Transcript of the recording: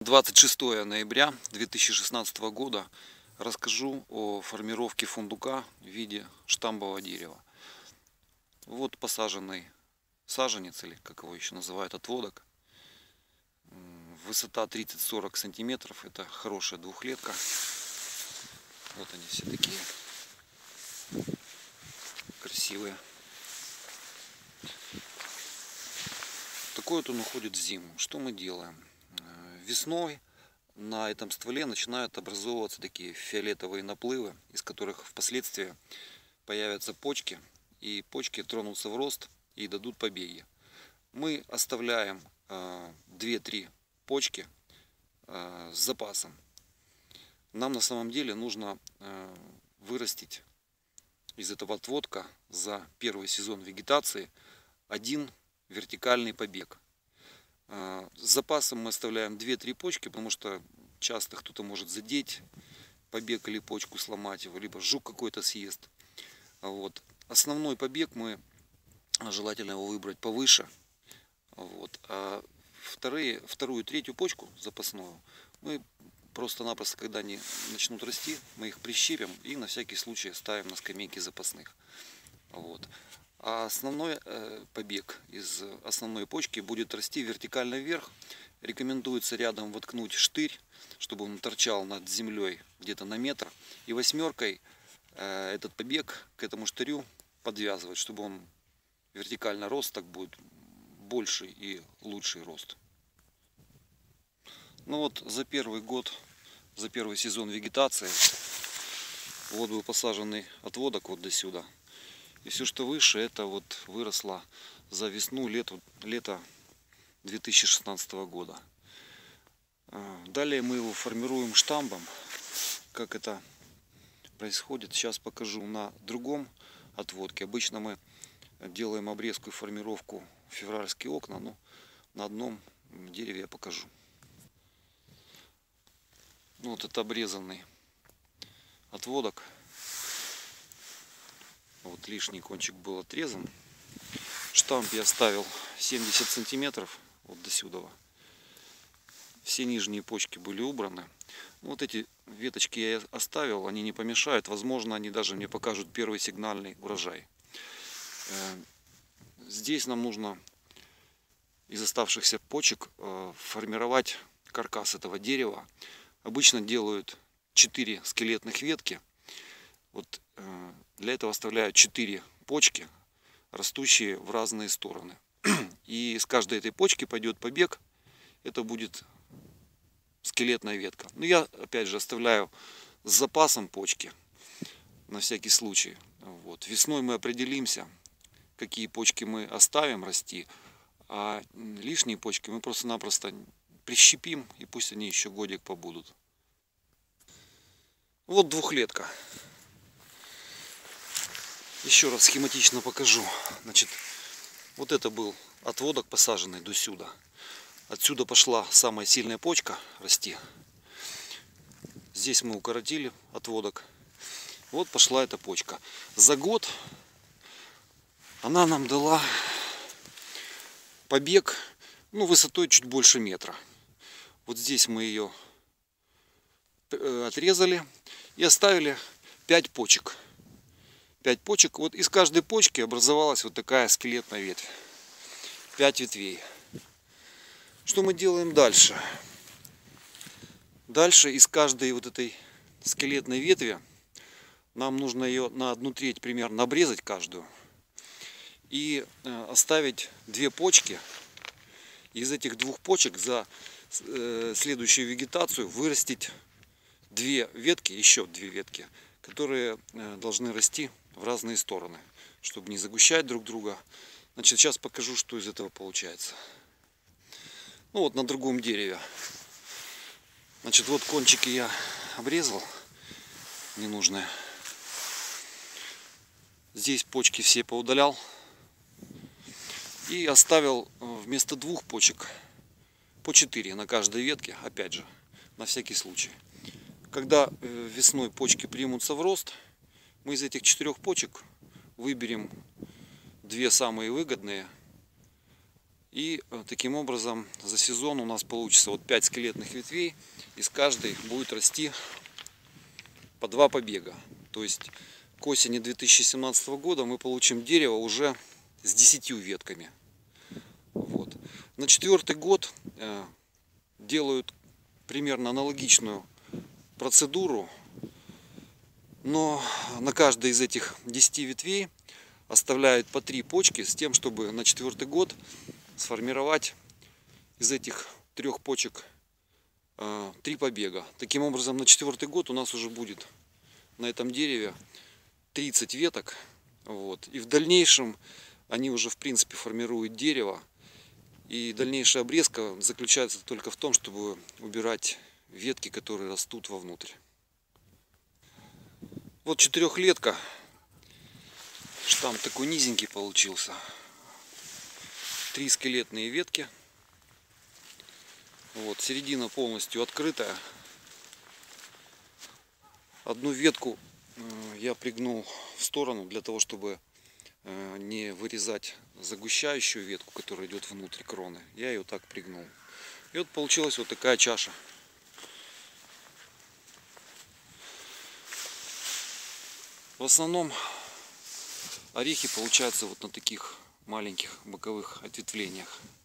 26 ноября 2016 года расскажу о формировке фундука в виде штамбового дерева. Вот посаженный саженец, или как его еще называют, отводок. Высота 30-40 сантиметров. Это хорошая двухлетка. Вот они все такие красивые. Такой вот он уходит в зиму. Что мы делаем? Весной на этом стволе начинают образовываться такие фиолетовые наплывы, из которых впоследствии появятся почки, и почки тронутся в рост и дадут побеги. Мы оставляем 2-3 почки с запасом. Нам на самом деле нужно вырастить из этого отводка за первый сезон вегетации один вертикальный побег. С запасом мы оставляем 2-3 почки, потому что часто кто-то может задеть побег или почку, сломать его, либо жук какой-то съест. Вот. Основной побег мы желательно его выбрать повыше. Вот. А вторую, третью почку запасную мы просто-напросто, когда они начнут расти, мы их прищепим и на всякий случай ставим на скамейки запасных. Вот. А основной побег из основной почки будет расти вертикально вверх. Рекомендуется рядом воткнуть штырь, чтобы он торчал над землей где-то на метр. И 8-кой этот побег к этому штырю подвязывать, чтобы он вертикально рос, так будет больший и лучший рост. Ну вот за первый год, за первый сезон вегетации, вот был посаженный отводок вот до сюда. И все, что выше, это вот выросло за весну, лето 2016 года. Далее мы его формируем штамбом. Как это происходит, сейчас покажу на другом отводке. Обычно мы делаем обрезку и формировку в февральские окна, но на одном дереве я покажу. Вот это обрезанный отводок. Вот лишний кончик был отрезан. Штамп я ставил 70 сантиметров вот до сюда. Все нижние почки были убраны. Вот эти веточки я оставил, они не помешают. Возможно, они даже мне покажут первый сигнальный урожай. Здесь нам нужно из оставшихся почек формировать каркас этого дерева. Обычно делают 4 скелетных ветки. Вот для этого оставляют 4 почки, растущие в разные стороны. И с каждой этой почки пойдет побег. Это будет скелетная ветка. Но я опять же оставляю с запасом почки на всякий случай. Вот. Весной мы определимся, какие почки мы оставим расти, а лишние почки мы просто-напросто прищепим, и пусть они еще годик побудут. Вот двухлетка. Еще раз схематично покажу. Значит, вот это был отводок, посаженный до сюда. Отсюда пошла самая сильная почка расти. Здесь мы укоротили отводок. Вот пошла эта почка. За год она нам дала побег, высотой чуть больше метра. Вот здесь мы ее отрезали и оставили 5 почек. 5 почек. Вот из каждой почки образовалась вот такая скелетная ветвь. 5 ветвей. Что мы делаем дальше? Дальше из каждой вот этой скелетной ветви нам нужно ее на 1/3 примерно обрезать каждую. И оставить 2 почки. Из этих 2 почек за следующую вегетацию вырастить 2 ветки, еще 2 ветки, которые должны расти в разные стороны, чтобы не загущать друг друга. Значит, сейчас покажу, что из этого получается. Ну вот на другом дереве. Значит, вот кончики я обрезал ненужные. Здесь почки все поудалял. И оставил вместо 2 почек по 4 на каждой ветке, опять же, на всякий случай. Когда весной почки примутся в рост, мы из этих 4 почек выберем 2 самые выгодные И таким образом за сезон у нас получится вот 5 скелетных ветвей. Из каждой будет расти по 2 побега. То есть к осени 2017 года мы получим дерево уже с 10 ветками. Вот. На 4-й год делают примерно аналогичную процедуру, но на каждой из этих 10 ветвей оставляют по 3 почки с тем, чтобы на 4-й год сформировать из этих 3 почек 3 побега. Таким образом, на 4-й год у нас уже будет на этом дереве 30 веток. Вот. И в дальнейшем они уже в принципе формируют дерево. И дальнейшая обрезка заключается только в том, чтобы убирать ветки, которые растут вовнутрь. Вот 4-летка. Штамм такой низенький получился. 3 скелетные ветки. Вот, середина полностью открытая. Одну ветку я пригнул в сторону для того, чтобы не вырезать загущающую ветку, которая идет внутрь кроны. Я ее так пригнул. И вот получилась вот такая чаша. В основном орехи получаются вот на таких маленьких боковых ответвлениях.